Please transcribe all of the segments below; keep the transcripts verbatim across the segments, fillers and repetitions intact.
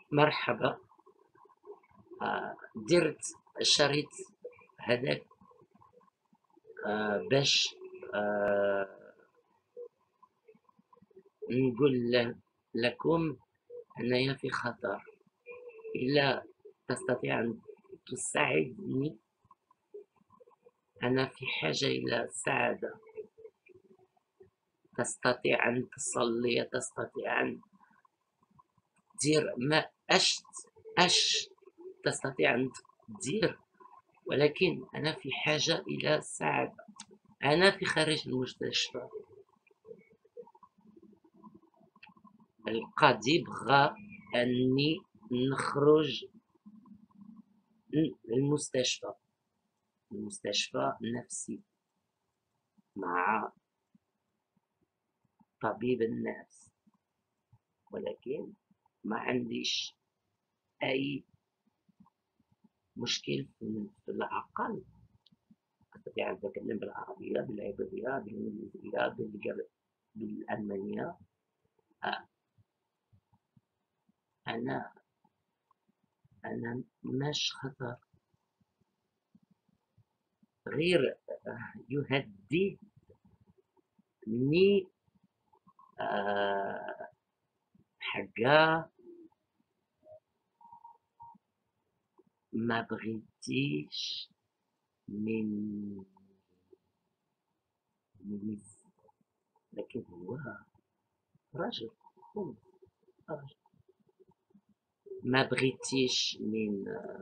مرحبا. آه، درت الشريط هذاك آه، باش آه، نقول ل- لكم أنني في خطر. إلا تستطيع أن تساعدني، أنا في حاجة إلى السعادة. تستطيع أن تصلي، تستطيع أن تدير ما أش أش تستطيع أن تدير، ولكن أنا في حاجة إلى السعادة. أنا في خارج المستشفى. القاضي بغى أني نخرج للمستشفى، المستشفى النفسي مع طبيب النفس، ولكن ما عنديش أي مشكل في في العقل. أستطيع أن أتكلم بالعربية، بالعبرية، بالإنجليزية، بالجر- بالألمانية. آه، أنا أنا ماش خطر، غير آه، يهددني آه، حاجة ما بغيتيش من من لكن هو رجل، هو رجل. ما بغيتيش من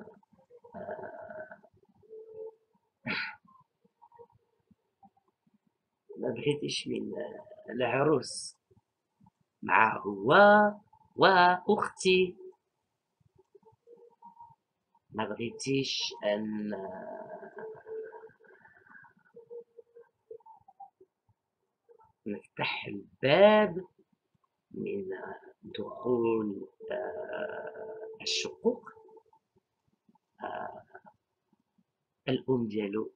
ما بغيتيش من العروس مع هو وأختي. ما بغيتيش أن نفتح الباب من دخول آه، الشقوق. آه، الأم ديالو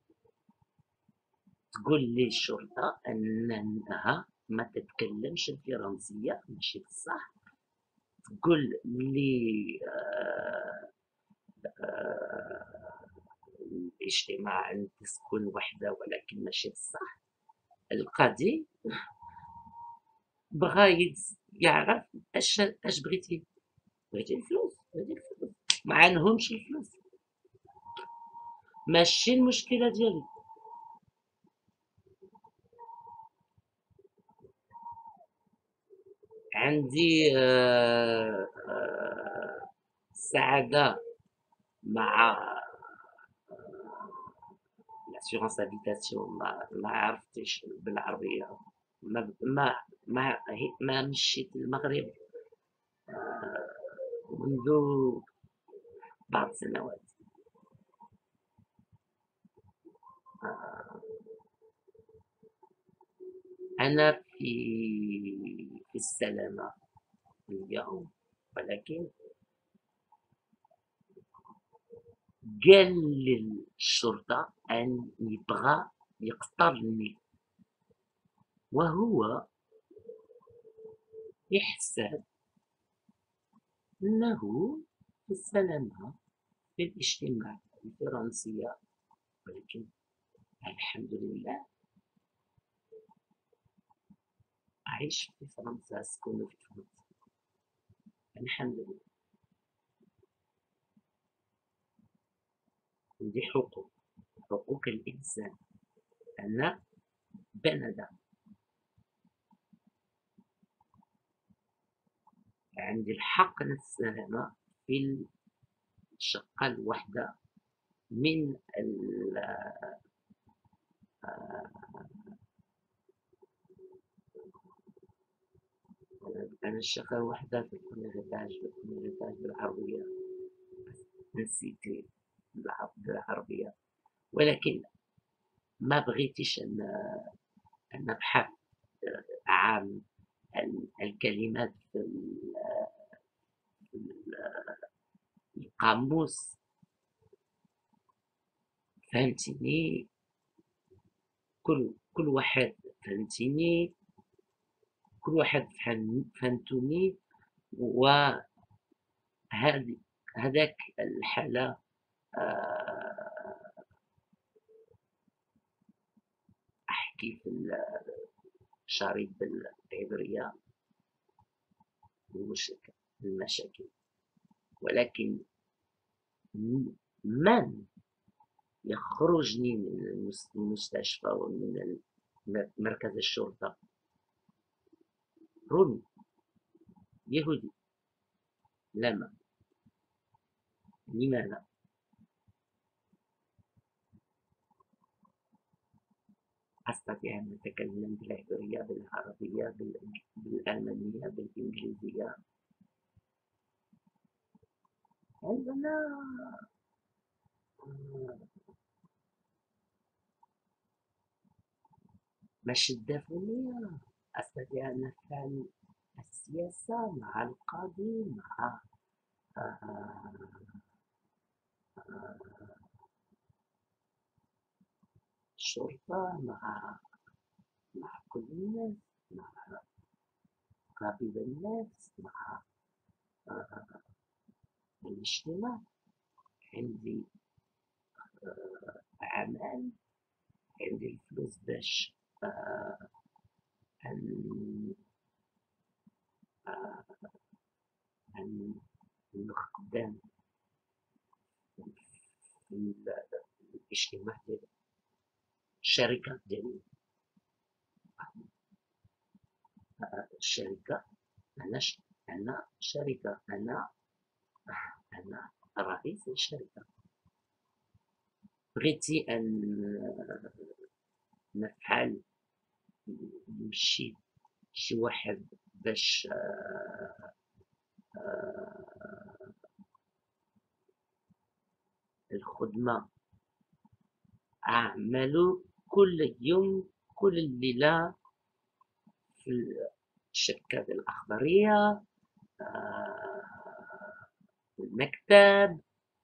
تقول لي الشرطة أنها ما تتكلمش الفرنسية، ماشي بصح. تقول لي آه، آه، الاجتماع أن تسكن وحدة، ولكن ماشي بصح. القاضي بغا يعرف اش اش بغيتي. بغيتي الفلوس، بغيتي الفلوس، ما عندهمش الفلوس. ماشي المشكلة ديالي. عندي آه، آه، سعادة مع لاسيغونس هابيتاسيون. ما ما عرفتش بالعربية. ما ما ما, ما مشيت المغرب منذ بعض السنوات. أنا في في السلامة اليوم، ولكن قال للشرطة أن يبغى يقتلني، وهو يحسب أنه في السلامة في الاجتماع الفرنسية. ولكن الحمد لله أعيش في فرنسا، أسكن في فرنسا. الحمد لله. عندي حقوق، حقوق الإنسان. أنا بني آدم، عندي الحق للسلامة في الشقة الواحدة من ال- أنا الشقة الواحدة في البرنامج البرنامج بالعربية. نسيت بالع- بالعربية، ولكن ما بغيتش أن أن نبحث عن ال- الكلمات في ال- في القاموس. فهمتيني؟ كل كل واحد فهمتيني، كل واحد فهم فهمتوني. و هذه هذاك الحالة آه، أحكي في الشريط بالعبرية المشكل المشاكل، ولكن من يخرجني من المستشفى ومن مركز الشرطة؟ رومي يهودي. لما؟ لماذا؟ أستطيع أن أتكلم بالعبرية، بالعربية، بالألمانية، بالإنجليزية. عندنا مشدة فنية. أستطيع أن أفعل السياسة مع القاضي، مع آه، آه، الشرطة، مع مع كل الناس، مع طبيب الناس، مع آه، الاجتماع. عندي آه، عمل، عندي الفلوس باش آه، أن آه، أن نخدم في الاجتماع ديال الشركة ديالي. آه، الشركة، أنا ش... أنا شركة، أنا أنا رئيس الشركة. بغيتي أن نفعل شي شي واحد باش آه، آه، الخدمة أعمل كل يوم كل ليلة في الشركة الأخضرية، آه، في المكتب،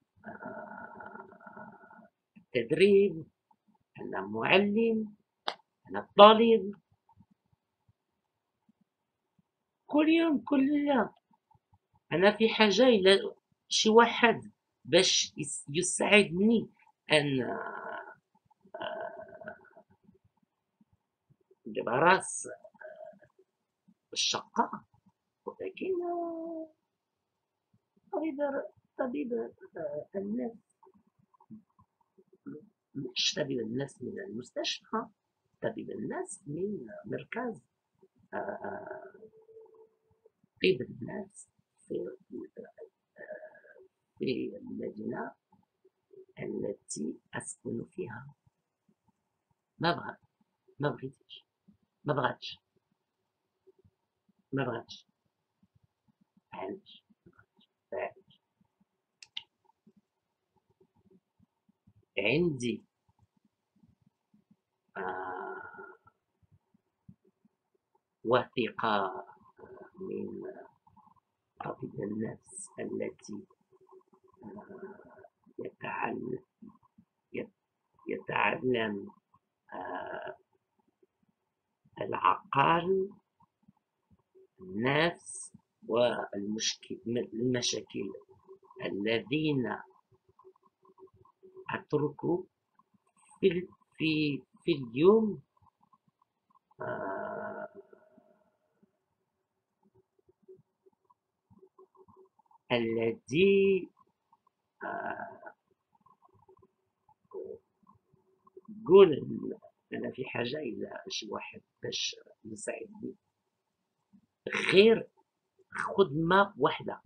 آه، التدريب. أنا معلم، أنا طالب، كل يوم كل ليلة. أنا في حاجة إلى شي واحد باش يساعدني أن ندير راس الشقة. ولكن طبيب طبيب الناس، مش طبيب الناس من المستشفى، طبيب الناس من مركز طب الناس في في المدينة التي أسكن فيها. ما بغى ما بغيتش ما بغاتش ما بغاتش علاش؟ علاش؟ عندي آه وثيقة من طبيب النفس التي آه يتعلم يتعلم آه العقل، النفس، والمشاكل الذين أترك في في في اليوم آه الذي آه قول أنا في حاجة إلى شي واحد باش يساعدني، غير خدمة واحدة.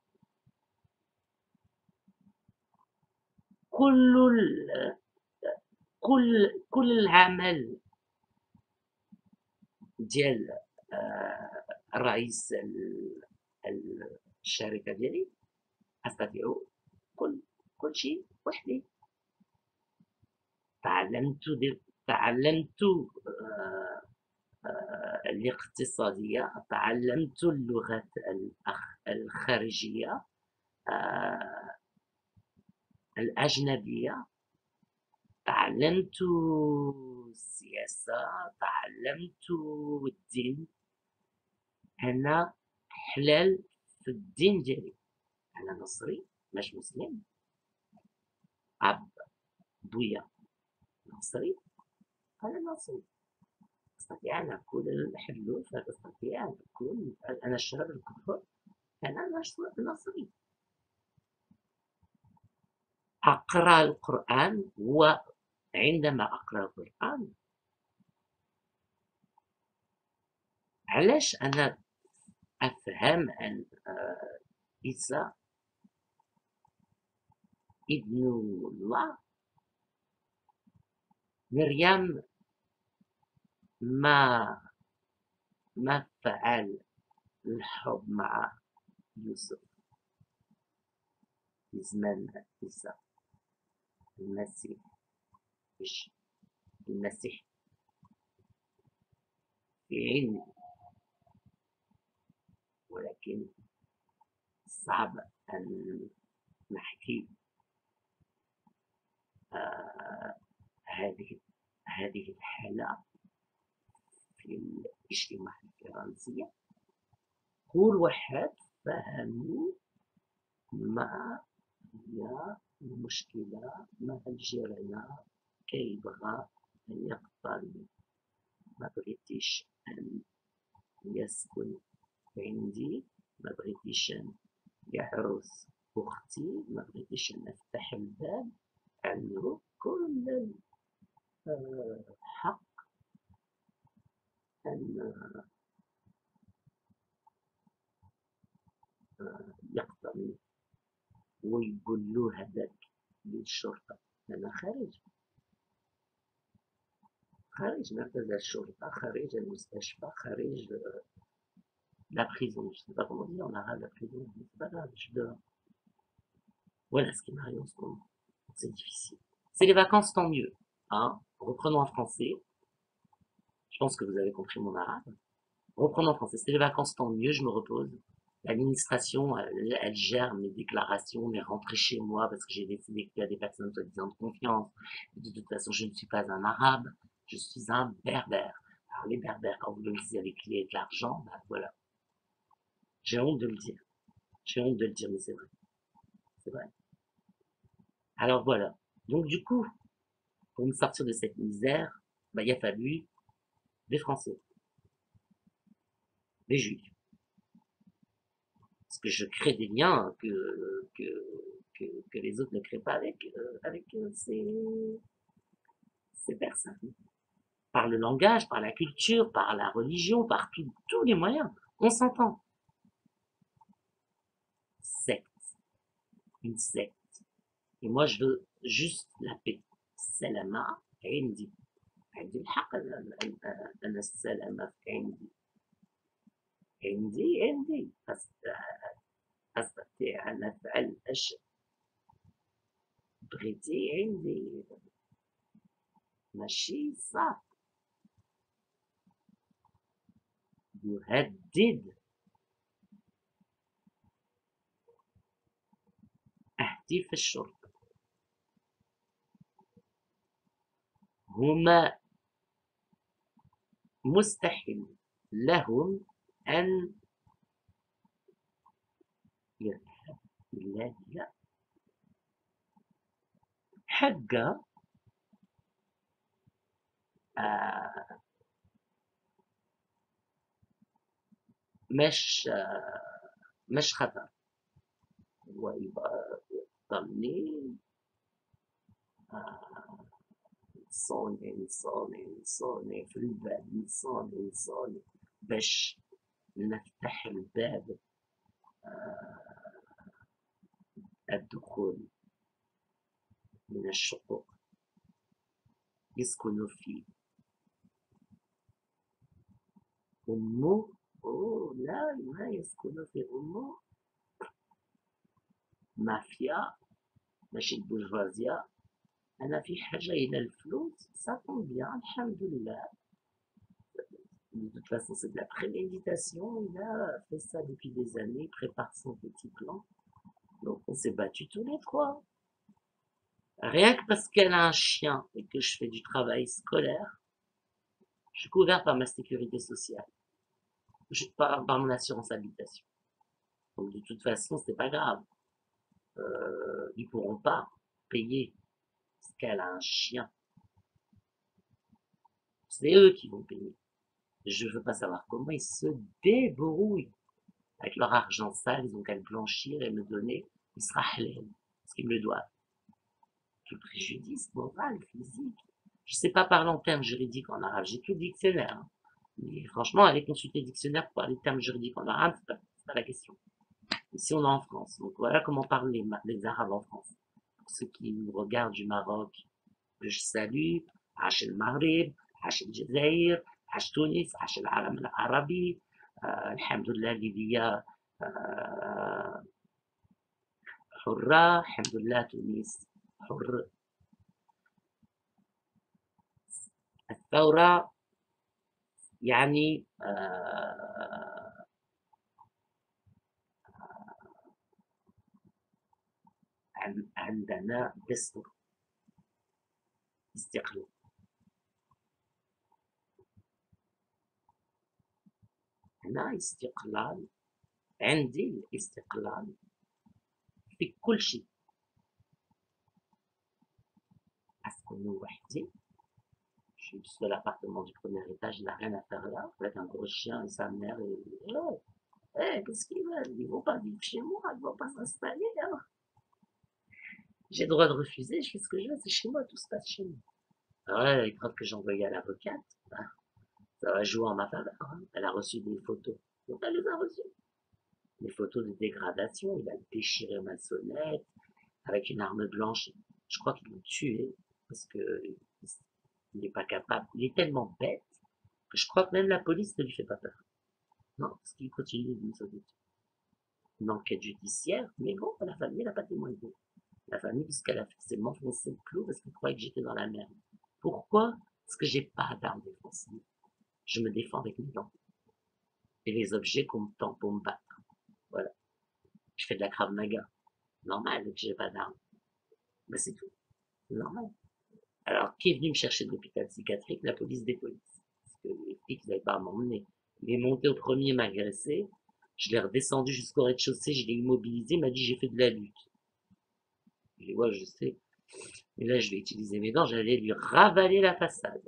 كل ال... كل كل العمل ديال آه رئيس الشركة ديالي أستطيع كل كل شيء وحدي. تعلمت دي تعلمت آه آه الاقتصادية، تعلمت اللغات الخارجية آه الأجنبية، تعلمت السياسة، تعلمت الدين. أنا حلال في الدين ديالي، أنا نصري مش مسلم. أب بويا نصري، أنا نصري. أستطيع أن أكون الحلوف، أستطيع أن أكون أنا الشرب الكفر، أنا نصري. أقرأ القرآن، وعندما أقرأ القرآن علاش أنا أفهم أن عيسى ابن الله. مريم ما ما فعل الحب مع يوسف في زمان عيسى المسيح، مش المسيح في علم، ولكن صعب أن نحكي آه هذه هذه الحالة في الاجتماع الفرنسي. كل واحد فهموا ما هي المشكلة مع الجيران كيبغى أن يقتل. ما بغيتيش أن يسكن عندي، ما بغيتيش أن يحرس أختي، ما بغيتيش أن أفتح الباب. عنده كل الحق أن يقتلني، ويقول له هذاك للشرطة أنا خارج خارج مركز الشرطة، خارج المستشفى، خارج la prison. Je ne sais pas comment dire en arabe la prison, mais c'est pas grave, je suis dehors. Voilà ce qui m'arrive en ce moment. C'est difficile. C'est les vacances, tant mieux. Hein. Reprenons en français. Je pense que vous avez compris mon arabe. Reprenons en français. C'est les vacances, tant mieux, je me repose. L'administration, elle, elle gère mes déclarations, mes rentrées chez moi, parce que j'ai décidé qu'il y a des personnes soi-disant de confiance. De toute façon, je ne suis pas un arabe, je suis un berbère. Alors les berbères, quand vous le lisez avec les de l'argent, ben voilà. J'ai honte de le dire. J'ai honte de le dire, mais c'est vrai. C'est vrai. Alors voilà. Donc du coup, pour me sortir de cette misère, ben, il a fallu des Français, des Juifs. Parce que je crée des liens que, que, que, que les autres ne créent pas avec, euh, avec euh, ces, ces personnes. Par le langage, par la culture, par la religion, par tout, tous les moyens. On s'entend. Secte. Une secte. Et moi, je veux juste la paix. Salama, عندي. عندي الحق أن السلامة عندي. عندي عندي أستطيع أن أفعل أشياء بغيتي عندي، ماشي صعب. يهدد أهداف الشرطة. هما مستحيل لهم أن يذهب إلا هي حقا آه مش آه مش خطر. هو يبقى يضلني آه إنسان إنسان إنسان في الباب، إنسان إنسان باش نفتح الباب آه الدخول من الشقوق يسكن فيه. أمه أوه لا ما يسكن في أمه. مافيا ماشي البورجوازيا. أنا في حاجة إلى الفلوس ساتون بيان الحمد لله. De toute façon, c'est de la préméditation. Il a fait ça depuis des années, il prépare son petit plan. Donc, on s'est battus tous les trois. Rien que parce qu'elle a un chien et que je fais du travail scolaire, je suis couvert par ma sécurité sociale, je, par, par mon assurance habitation. Donc, de toute façon, c'est pas grave. euh, ils pourront pas payer ce qu'elle a un chien. C'est eux qui vont payer. Je veux pas savoir comment ils se débrouillent. Avec leur argent sale, ils ont qu'à le blanchir et me donner. Il sera halal, ce qu'ils me le doivent. Tout préjudice moral, physique. Je sais pas parler en termes juridiques en arabe, j'ai tout le dictionnaire. Hein. Mais franchement, aller consulter le dictionnaire pour parler de termes juridiques en arabe, c'est pas, pas la question. Ici, on est en France. Donc voilà comment parlent les, les Arabes en France. Pour ceux qui nous regardent du Maroc, que je salue, H el Maghreb, H el Jazair, H Tunis, H el Alam al Arabi, euh, Alhamdulillah, Libya, euh, حرة الحمد لله تونس حر الثورة يعني آه عندنا دستور استقلال هنا استقلال عندي الاستقلال في كل شيء أسكن وحدي. Je suis sur l'appartement du premier étage, il n'a rien à faire là, avec un gros chien et sa mère. Et... Oh, hey, qu'est-ce qu'ils veulent? Ils vont pas vivre chez moi, ils vont pas s'installer. Hein. J'ai le droit de refuser, je fais ce que je veux, c'est chez moi, tout se passe chez moi. Alors là, les preuves que j'ai envoyées à l'avocate, ben, ça va jouer en ma faveur. Hein. Elle a reçu des photos. Donc elle les a reçues. Des photos de dégradation, il a déchiré ma sonnette avec une arme blanche. Je crois qu'il m'a tué parce que il n'est pas capable. Il est tellement bête que je crois que même la police ne lui fait pas peur. Non, parce qu'il continue de nous sauver. Une enquête judiciaire, mais bon, la famille n'a pas témoigné. La famille, puisqu'elle a fait, m'enfoncer le clou parce qu'elle croyait que j'étais dans la merde. Pourquoi? Parce que j'ai pas d'arme défensive. Je me défends avec mes dents. Et les objets qu'on me tend pour me battre. Voilà. Je fais de la Krav Maga. Normal que j'ai pas d'arme. Ben c'est tout. C'est normal. Alors, qui est venu me chercher de l'hôpital psychiatrique? La police des polices. Parce que les flics n'avaient pas à m'emmener. Il est monté au premier, m'a agressé. Je l'ai redescendu jusqu'au rez-de-chaussée, je l'ai immobilisé, il m'a dit j'ai fait de la lutte. Je dis ouais, je sais. Mais là, je vais utiliser mes dents, j'allais lui ravaler la façade.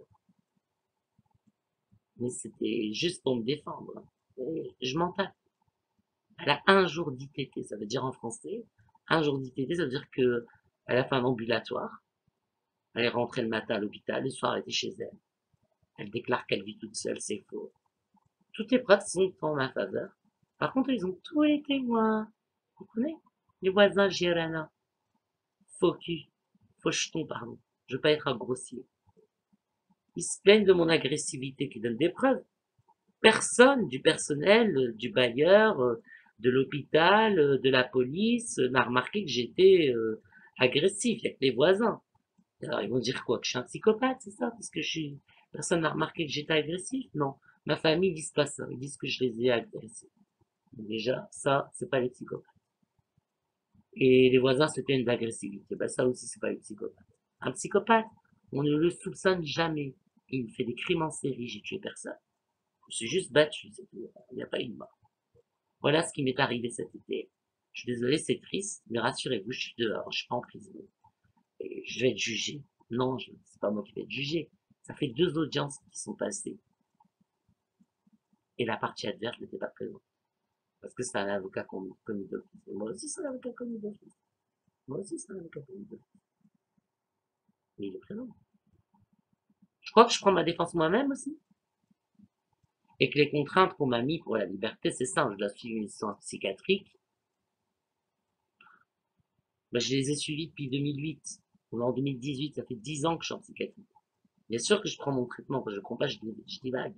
Mais c'était juste pour me défendre. Et je m'en tape. Elle a un jour d'I T T, ça veut dire en français. Un jour d'I T T, ça veut dire que elle a fait un ambulatoire. Elle est rentrée le matin à l'hôpital, le soir elle était chez elle. Elle déclare qu'elle vit toute seule, c'est faux. Toutes les preuves sont en ma faveur. Par contre, ils ont tous les témoins. Vous comprenez? Les voisins Girana. Faux cul. Faux jeton, pardon. Je veux pas être un grossier. Ils se plaignent de mon agressivité qui donne des preuves. Personne du personnel, du bailleur, de l'hôpital, de la police n'a remarqué que j'étais euh, agressif. Il n'y a que les voisins. Alors ils vont dire quoi? Que je suis un psychopathe, c'est ça? Parce que je suis... personne n'a remarqué que j'étais agressif? Non. Ma famille, ils disent pas ça. Ils disent que je les ai agressés. Déjà, ça, c'est pas les psychopathes. Et les voisins, c'était une agressivité. Ben, ça aussi, c'est pas les psychopathes. Un psychopathe, on ne le soupçonne jamais. Il fait des crimes en série. J'ai tué personne. Je suis juste battu, c'est tout. Il n'y a pas eu de mort. Voilà ce qui m'est arrivé cet été. Je suis désolé, c'est triste, mais rassurez-vous, je suis dehors, je suis pas en prison. Et je vais être jugé. Non, c'est pas moi qui vais être jugé. Ça fait deux audiences qui sont passées. Et la partie adverse n'était pas présente. Parce que c'est un avocat commis d'office. Et moi aussi, c'est un avocat commis d'office. Moi aussi, c'est un avocat commis d'office. Mais il est présent. Je crois que je prends ma défense moi-même aussi. Et que les contraintes qu'on m'a mis pour la liberté, c'est ça, je dois suivre une séance psychiatrique. Ben, je les ai suivis depuis deux mille huit. On est en deux mille dix-huit, ça fait dix ans que je suis en psychiatrie. Bien sûr que je prends mon traitement, quand je ne comprends pas, je, je divague.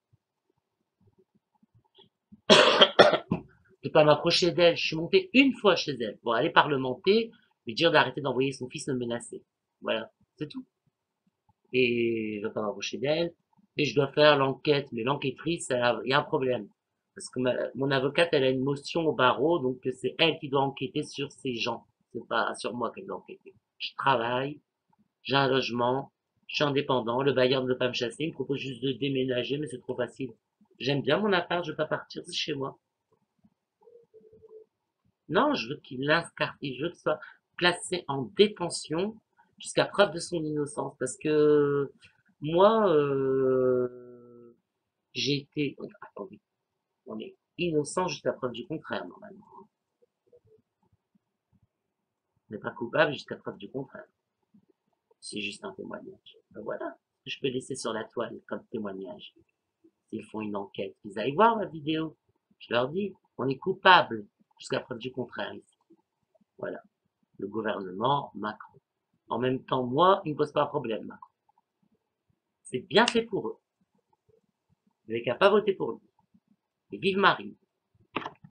Je peux pas m'approcher d'elle. Je suis monté une fois chez elle pour aller parlementer, lui dire d'arrêter d'envoyer son fils me menacer. Voilà, c'est tout. Et je ne vais pas m'approcher d'elle. Et je dois faire l'enquête. Mais l'enquêtrice, il y a un problème. Parce que ma, mon avocate, elle a une motion au barreau, donc c'est elle qui doit enquêter sur ces gens. C'est pas sur moi qu'elle doit enquêter. Je travaille, j'ai un logement, je suis indépendant, le bailleur ne veut pas me chasser, il me propose juste de déménager, mais c'est trop facile. J'aime bien mon appart, je veux pas partir, c'est chez moi. Non, je veux qu'il l'incarcère, je veux qu'il soit placé en détention jusqu'à preuve de son innocence. Parce que moi, euh, j'ai été... Attendez, on est innocent jusqu'à preuve du contraire, normalement. On n'est pas coupable jusqu'à preuve du contraire. C'est juste un témoignage. Ben voilà, je peux laisser sur la toile comme témoignage. S'ils font une enquête, ils aillent voir la vidéo. Je leur dis, on est coupable jusqu'à preuve du contraire ici. Voilà, le gouvernement Macron. En même temps, moi, il ne me pose pas un problème, Macron. C'est bien fait pour eux. Vous n'avez qu'à pas voter pour lui. Et vive Marie.